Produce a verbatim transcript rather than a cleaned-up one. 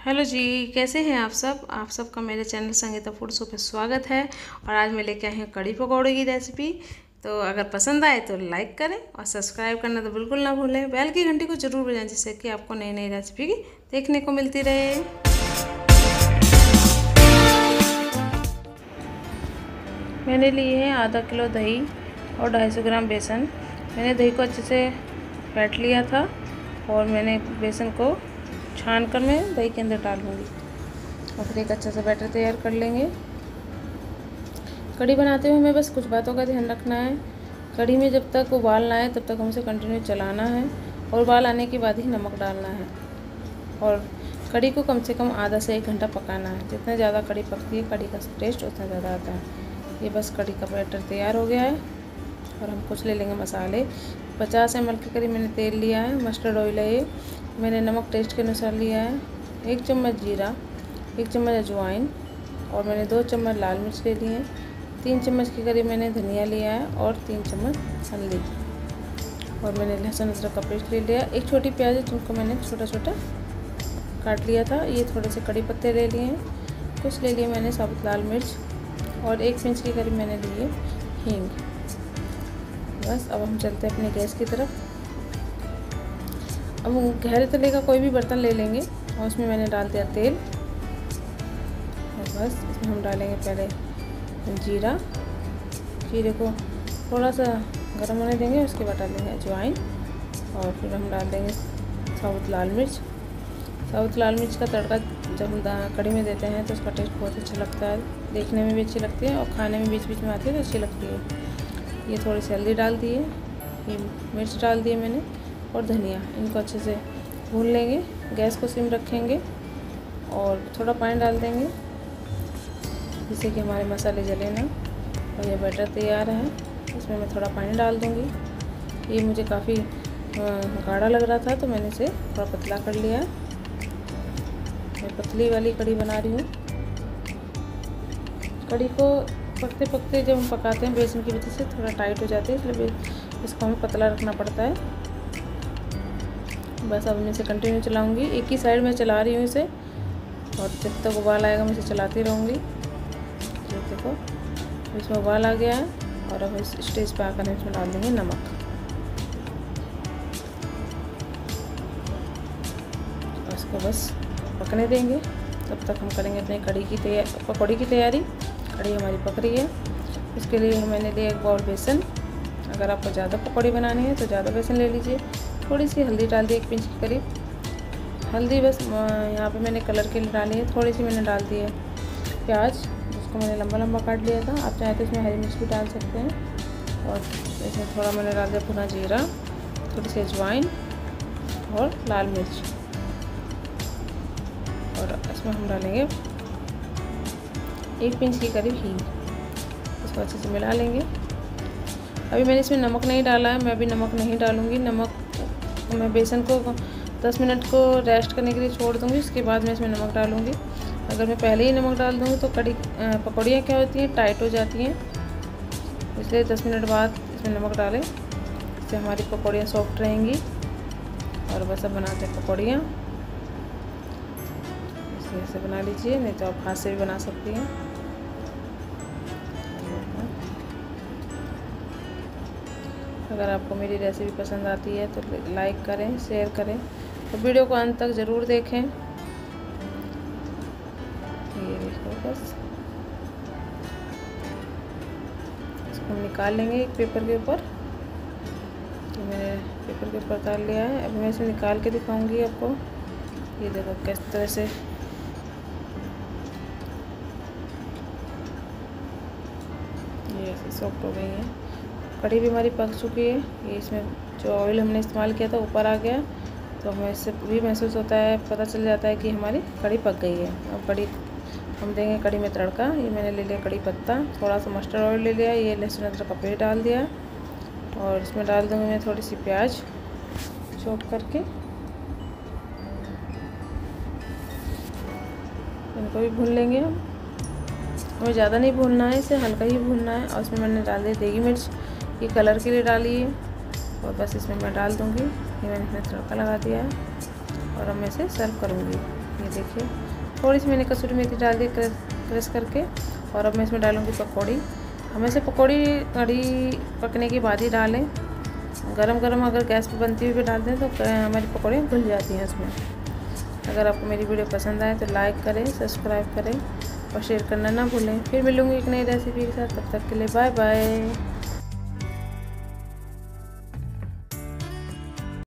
Hello जी, कैसे हैं आप सब। आप सबका मेरे चैनल संगीता फूड शो पे स्वागत है। और आज मैं लेके आई हूँ कड़ी पकौड़े की रेसिपी। तो अगर पसंद आए तो लाइक करें और सब्सक्राइब करना तो बिल्कुल ना भूलें। बेल की घंटी को जरूर बजाएं जिससे कि आपको नई नई रेसिपी की देखने को मिलती रहे। मैंने लिए हैं आधा किलो दही और ढाई सौ ग्राम बेसन। मैंने दही को अच्छे से फेंट लिया था और मैंने बेसन को छान कर मैं दही के अंदर डालूंगी और फिर एक अच्छा सा बैटर तैयार कर लेंगे। कड़ी बनाते हुए हमें बस कुछ बातों का ध्यान रखना है। कड़ी में जब तक उबाल ना आए तब तक हमसे कंटिन्यू चलाना है और उबाल आने के बाद ही नमक डालना है। और कड़ी को कम से कम आधा से एक घंटा पकाना है। जितना ज़्यादा कड़ी पकती है कड़ी का टेस्ट उतना ज़्यादा आता है। ये बस कड़ी का बैटर तैयार हो गया है और हम कुछ ले लेंगे मसाले। पचास एम एल की करीब मैंने तेल लिया है, मस्टर्ड ऑयल है ये। मैंने नमक टेस्ट के अनुसार लिया है। एक चम्मच जीरा, एक चम्मच अजवाइन और मैंने दो चम्मच लाल मिर्च ले लिए हैं। तीन चम्मच के करीब मैंने धनिया लिया है और तीन चम्मच हल्दी। और मैंने लहसुन अदरक का पेस्ट ले लिया। एक छोटी प्याज है जिनको मैंने छोटा छोटा काट लिया था। ये थोड़े से कड़ी पत्ते ले लिए हैं। कुछ ले लिए मैंने साबुत लाल मिर्च और एक पिंच के करीब मैंने लिए हींग। बस अब हम चलते हैं अपने गैस की तरफ। अब गहरे तले का कोई भी बर्तन ले लेंगे और उसमें मैंने डाल दिया तेल। और बस इसमें हम डालेंगे पहले जीरा। जीरे को थोड़ा सा गर्म होने देंगे, उसके बाद डालेंगे अजवाइन और फिर हम डाल देंगे साबुत लाल मिर्च। साबुत लाल मिर्च का तड़का जब हम कड़ी में देते हैं तो उसका टेस्ट बहुत अच्छा लगता है, देखने में भी अच्छी लगती है और खाने में बीच बीच में आती है तो अच्छी लगती है। ये थोड़ी सी हल्दी डाल दी है, ये मिर्च डाल दी है मैंने और धनिया। इनको अच्छे से भून लेंगे। गैस को सिम रखेंगे और थोड़ा पानी डाल देंगे जिससे कि हमारे मसाले जले ना। और ये बैटर तैयार है, इसमें मैं थोड़ा पानी डाल दूँगी। ये मुझे काफ़ी गाढ़ा लग रहा था तो मैंने इसे थोड़ा पतला कर लिया है। मैं पतली वाली कड़ी बना रही हूँ। कड़ी को पकते पकते जब हम पकाते हैं बेसन की वजह से थोड़ा टाइट हो जाती है, इसलिए इसको हमें पतला रखना पड़ता है। बस अब मैं इसे कंटिन्यू चलाऊंगी। एक ही साइड में चला रही हूँ इसे और जब तक उबाल आएगा मैं इसे चलाती रहूँगी। ये देखो इसमें उबाल आ गया है और अब इस स्टेज पे आकर इसमें डाल देंगे नमक। इसको बस पकने देंगे, तब तक हम करेंगे अपनी कड़ी की तैयारी, पकौड़ी की तैयारी। कड़ी हमारी पक रही है। इसके लिए मैंने लिया एक बाउल बेसन। अगर आपको ज़्यादा पकौड़ी बनानी है तो ज़्यादा बेसन ले लीजिए। थोड़ी सी हल्दी डाल दी, एक पिंच के करीब हल्दी बस यहाँ पे मैंने कलर के लिए डाली है। थोड़ी सी मैंने डाल दी है प्याज जिसको मैंने लंबा लंबा काट लिया था। आप चाहें तो इसमें हरी मिर्च भी डाल सकते हैं। और इसमें थोड़ा मैंने डाल दिया भुना जीरा, थोड़ी सी अजवाइन और लाल मिर्च। और इसमें हम डालेंगे एक पिंच के करीब हींग। इसको अच्छे से मिला लेंगे। अभी मैंने इसमें नमक नहीं डाला है, मैं अभी नमक नहीं डालूँगी। नमक मैं बेसन को दस मिनट को रेस्ट करने के लिए छोड़ दूँगी, उसके बाद मैं इसमें नमक डालूँगी। अगर मैं पहले ही नमक डाल दूँगी तो कड़ी पकौड़ियाँ क्या होती हैं, टाइट हो जाती हैं। इसलिए दस मिनट बाद इसमें नमक डालें, इससे हमारी पकौड़ियाँ सॉफ्ट रहेंगी। और बस अब बनाते हैं पकौड़ियाँ। ऐसे बना लीजिए, नहीं तो आप हाथ से भी बना सकती हैं। अगर आपको मेरी रेसिपी पसंद आती है तो लाइक करें, शेयर करें और वीडियो को अंत तक ज़रूर देखें। ये देखो बस इसको हम निकाल लेंगे एक पेपर के ऊपर। तो मैंने पेपर के ऊपर डाल लिया है। अब मैं इसे निकाल के दिखाऊंगी आपको। ये देखो किस तरह से ये ऐसे सॉफ्ट हो गई है। कड़ी भी हमारी पक चुकी है। ये इसमें जो ऑयल हमने इस्तेमाल किया था ऊपर आ गया, तो हमें इससे भी महसूस होता है, पता चल जाता है कि हमारी कड़ी पक गई है। अब कड़ी हम देंगे कड़ी में तड़का। ये मैंने ले लिया कड़ी पत्ता, थोड़ा सा मस्टर्ड ऑयल ले लिया, ये लहसुन अदरक का पेस्ट डाल दिया और इसमें डाल दूँगी मैं थोड़ी सी प्याज चॉप करके। इनको भी भून लेंगे हम। हमें ज़्यादा नहीं भूनना है, इसे हल्का ही भूनना है। और इसमें मैंने डाल दिया देगी मिर्च, ये कलर के लिए डाली है। और बस इसमें मैं डाल दूँगी, ये मैंने इसमें तड़का लगा दिया है। और अब मैं इसे सर्व करूँगी। ये देखिए थोड़ी सी मैंने कसूरी मेथी डाल दी क्रश क्रश करके। और अब मैं इसमें डालूँगी पकौड़ी। हमेशा पकौड़ी कढ़ी पकने के बाद ही डालें, गरम गरम अगर गैस पे बनती हुई भी डाल दें तो हमारी पकौड़ी घुल जाती हैं इसमें। अगर आपको मेरी वीडियो पसंद आए तो लाइक करें, सब्सक्राइब करें और शेयर करना ना भूलें। फिर मिलूँगी एक नई रेसिपी के साथ, तब तक के लिए बाय बाय।